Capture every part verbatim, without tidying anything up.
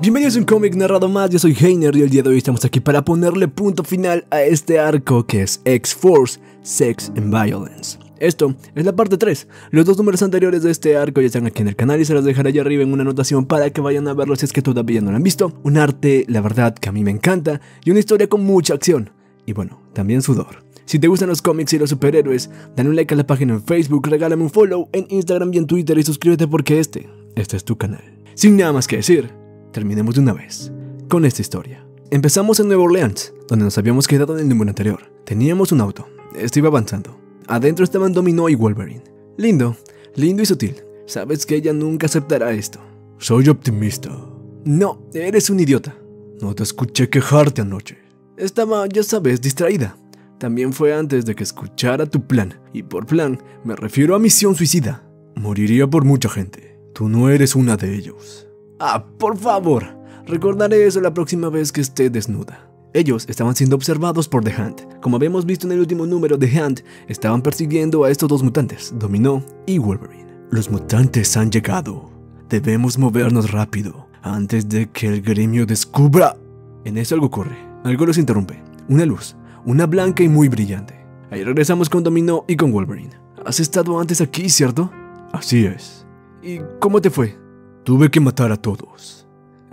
Bienvenidos a un cómic narrado más, yo soy Heiner y el día de hoy estamos aquí para ponerle punto final a este arco que es X-Force, Sex and Violence. Esto es la parte tres, los dos números anteriores de este arco ya están aquí en el canal y se los dejaré allá arriba en una anotación para que vayan a verlos si es que todavía no lo han visto. Un arte, la verdad, que a mí me encanta y una historia con mucha acción y bueno, también sudor. Si te gustan los cómics y los superhéroes, dale un like a la página en Facebook, regálame un follow en Instagram y en Twitter y suscríbete porque este, este es tu canal. Sin nada más que decir, terminemos de una vez con esta historia. Empezamos en Nueva Orleans, donde nos habíamos quedado en el número anterior. Teníamos un auto, este iba avanzando. Adentro estaban Domino y Wolverine. Lindo, lindo y sutil. Sabes que ella nunca aceptará esto. Soy optimista. No, eres un idiota. No te escuché quejarte anoche. Estaba, ya sabes, distraída. También fue antes de que escuchara tu plan. Y por plan, me refiero a misión suicida. Moriría por mucha gente. Tú no eres una de ellos. Ah, por favor. Recordaré eso la próxima vez que esté desnuda. Ellos estaban siendo observados por The Hand. Como habíamos visto en el último número, The Hand estaban persiguiendo a estos dos mutantes, Domino y Wolverine. Los mutantes han llegado. Debemos movernos rápido, antes de que el gremio descubra... En eso algo ocurre. Algo los interrumpe. Una luz. Una blanca y muy brillante. Ahí regresamos con Domino y con Wolverine. ¿Has estado antes aquí, cierto? Así es. ¿Y cómo te fue? Tuve que matar a todos.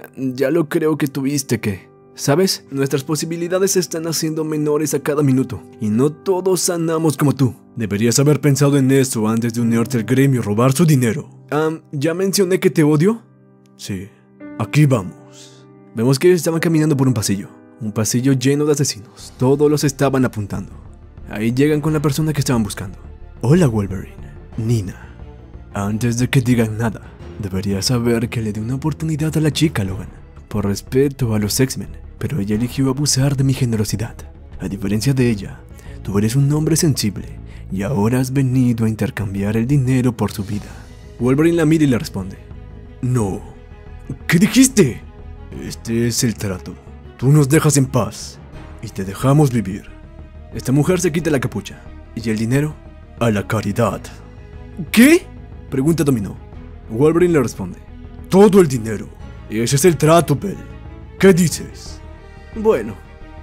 Ya lo creo que tuviste que... ¿Sabes? Nuestras posibilidades se están haciendo menores a cada minuto. Y no todos sanamos como tú. Deberías haber pensado en eso antes de unirte al gremio y robar su dinero. Um, ¿Ya mencioné que te odio? Sí. Aquí vamos. Vemos que ellos estaban caminando por un pasillo. Un pasillo lleno de asesinos. Todos los estaban apuntando. Ahí llegan con la persona que estaban buscando. Hola, Wolverine. Nina. Antes de que digan nada, deberías saber que le di una oportunidad a la chica, Logan. Por respeto a los X-Men. Pero ella eligió abusar de mi generosidad. A diferencia de ella, tú eres un hombre sensible y ahora has venido a intercambiar el dinero por su vida. Wolverine la mira y le responde. No. ¿Qué dijiste? Este es el trato. Tú nos dejas en paz y te dejamos vivir. Esta mujer se quita la capucha. ¿Y el dinero? A la caridad. ¿Qué? Pregunta Domino. Wolverine le responde. Todo el dinero. Ese es el trato, Bell. ¿Qué dices? Bueno,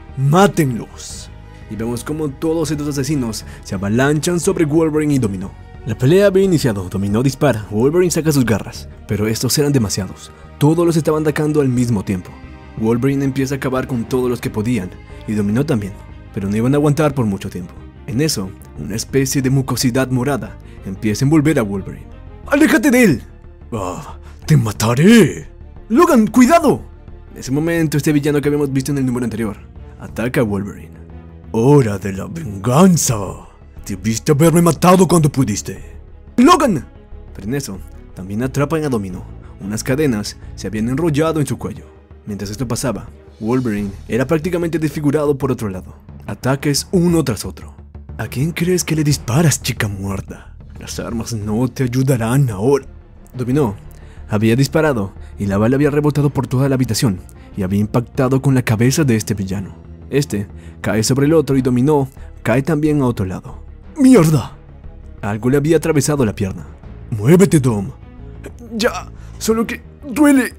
mátenlos. Y vemos como todos estos asesinos se avalanchan sobre Wolverine y Domino. La pelea había iniciado, Domino dispara, Wolverine saca sus garras, pero estos eran demasiados, todos los estaban atacando al mismo tiempo. Wolverine empieza a acabar con todos los que podían, y Domino también, pero no iban a aguantar por mucho tiempo. En eso, una especie de mucosidad morada empieza a envolver a Wolverine. ¡Aléjate de él! ¡Ah! ¡Te mataré! ¡Logan, cuidado! En ese momento, este villano que habíamos visto en el número anterior ataca a Wolverine. ¡Hora de la venganza! Debiste haberme matado cuando pudiste. ¡Logan! Pero en eso, también atrapan a Domino. Unas cadenas se habían enrollado en su cuello. Mientras esto pasaba, Wolverine era prácticamente desfigurado por otro lado. Ataques uno tras otro. ¿A quién crees que le disparas, chica muerta? Las armas no te ayudarán ahora. Domino había disparado y la bala había rebotado por toda la habitación y había impactado con la cabeza de este villano. Este cae sobre el otro y Domino cae también a otro lado. ¡Mierda! Algo le había atravesado la pierna. ¡Muévete, Dom! Ya, solo que duele.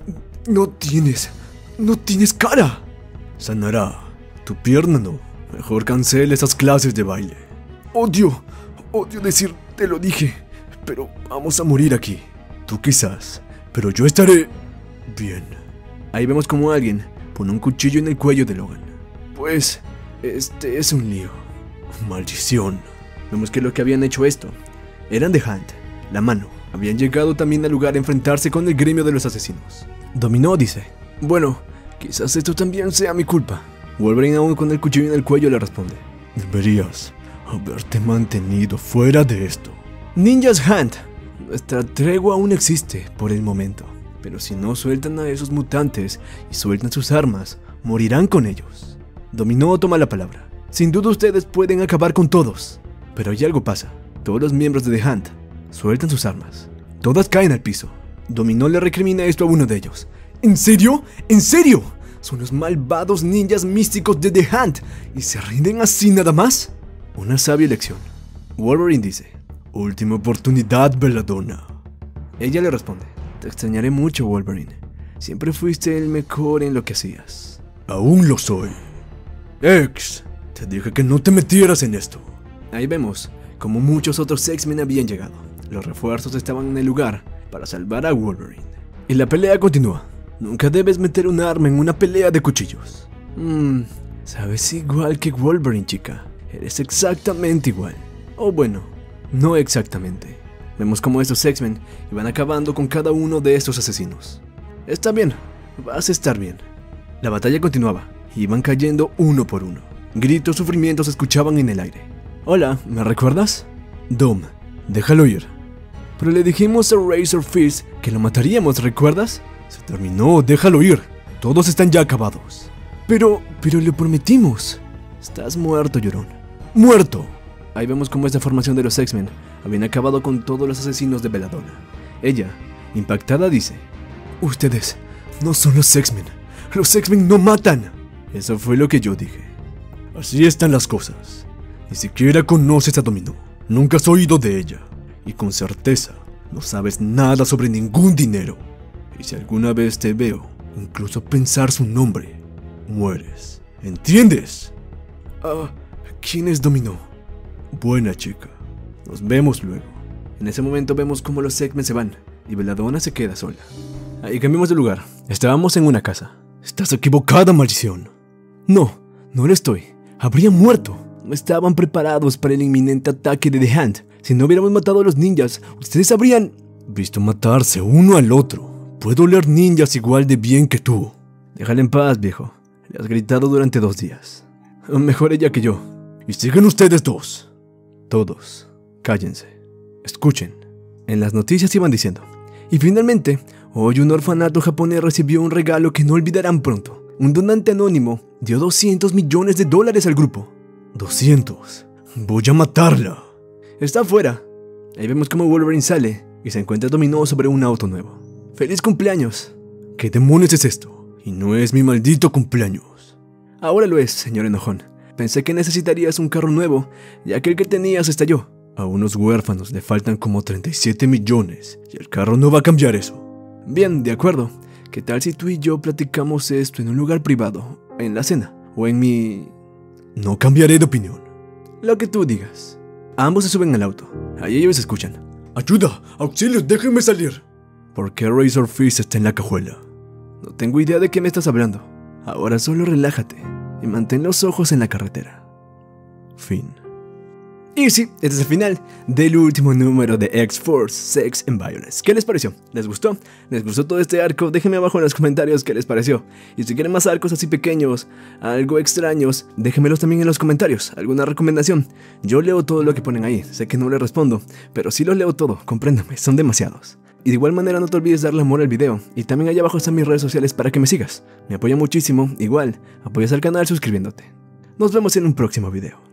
No tienes... no tienes cara. Sanará. Tu pierna no. Mejor cancela esas clases de baile. Odio, odio decir te lo dije, pero vamos a morir aquí. Tú quizás, pero yo estaré bien. Ahí vemos como alguien pone un cuchillo en el cuello de Logan. Pues, este es un lío. Maldición. Vemos que lo que habían hecho esto eran The Hand, la mano. Habían llegado también al lugar a enfrentarse con el gremio de los asesinos. Domino dice, bueno, quizás esto también sea mi culpa. Wolverine aún con el cuchillo en el cuello le responde. Deberías haberte mantenido fuera de esto. Ninjas Hand. Nuestra tregua aún existe por el momento, pero si no sueltan a esos mutantes y sueltan sus armas, morirán con ellos. Domino toma la palabra. Sin duda ustedes pueden acabar con todos, pero ahí algo pasa. Todos los miembros de The Hand sueltan sus armas. Todas caen al piso. Domino le recrimina esto a uno de ellos. ¿En serio? ¿En serio? Son los malvados ninjas místicos de The Hand y se rinden así nada más. Una sabia elección. Wolverine dice, última oportunidad, Belladonna. Ella le responde, te extrañaré mucho, Wolverine. Siempre fuiste el mejor en lo que hacías. Aún lo soy. X, te dije que no te metieras en esto. Ahí vemos como muchos otros X-Men habían llegado. Los refuerzos estaban en el lugar para salvar a Wolverine. Y la pelea continúa. Nunca debes meter un arma en una pelea de cuchillos. Mmm, sabes igual que Wolverine, chica. Eres exactamente igual. O bueno, no exactamente. Vemos como estos X-Men iban acabando con cada uno de estos asesinos. Está bien, vas a estar bien. La batalla continuaba, iban cayendo uno por uno. Gritos, sufrimientos se escuchaban en el aire. Hola, ¿me recuerdas? Dom, déjalo ir. Pero le dijimos a Razor Fist que lo mataríamos, ¿recuerdas? Se terminó, déjalo ir. Todos están ya acabados. Pero, pero le prometimos. Estás muerto, llorón. ¡Muerto! Ahí vemos cómo esta formación de los X-Men habían acabado con todos los asesinos de Belladonna. Ella, impactada, dice: ustedes no son los X-Men. Los X-Men no matan. Eso fue lo que yo dije. Así están las cosas. Ni siquiera conoces a Domino. Nunca has oído de ella. Y con certeza no sabes nada sobre ningún dinero. Y si alguna vez te veo, incluso pensar su nombre, mueres. ¿Entiendes? Ah, ¿quién es Domino? Buena chica. Nos vemos luego. En ese momento vemos cómo los X-Men se van y Belladonna se queda sola. Ahí cambiamos de lugar. Estábamos en una casa. Estás equivocada, maldición. No, no lo estoy. Habría muerto. No estaban preparados para el inminente ataque de The Hand. Si no hubiéramos matado a los ninjas, ustedes habrían visto matarse uno al otro. Puedo oler ninjas igual de bien que tú. Déjale en paz, viejo. Le has gritado durante dos días. Mejor ella que yo. Y siguen ustedes dos. Todos, cállense. Escuchen. En las noticias iban diciendo: y finalmente, hoy un orfanato japonés recibió un regalo que no olvidarán pronto. Un donante anónimo dio doscientos millones de dólares al grupo. doscientos. Voy a matarla. Está afuera. Ahí vemos cómo Wolverine sale y se encuentra Domino sobre un auto nuevo. ¡Feliz cumpleaños! ¿Qué demonios es esto? Y no es mi maldito cumpleaños. Ahora lo es, señor enojón. Pensé que necesitarías un carro nuevo, ya que el que tenías estalló. A unos huérfanos le faltan como treinta y siete millones y el carro no va a cambiar eso. Bien, de acuerdo. ¿Qué tal si tú y yo platicamos esto en un lugar privado, en la cena, o en mi... No cambiaré de opinión. Lo que tú digas. Ambos se suben al auto. Ahí ellos escuchan: ¡ayuda! ¡Auxilio! ¡Déjenme salir! ¿Por qué Razor Fist está en la cajuela? No tengo idea de qué me estás hablando. Ahora solo relájate y mantén los ojos en la carretera. Fin. Y sí, este es el final del último número de X-Force, Sex and Violence. ¿Qué les pareció? ¿Les gustó? ¿Les gustó todo este arco? Déjenme abajo en los comentarios qué les pareció. Y si quieren más arcos así pequeños, algo extraños, déjenmelos también en los comentarios. ¿Alguna recomendación? Yo leo todo lo que ponen ahí. Sé que no les respondo, pero sí los leo todo, compréndame, son demasiados. Y de igual manera no te olvides darle amor al video. Y también allá abajo están mis redes sociales para que me sigas. Me apoya muchísimo. Igual, apoyas al canal suscribiéndote. Nos vemos en un próximo video.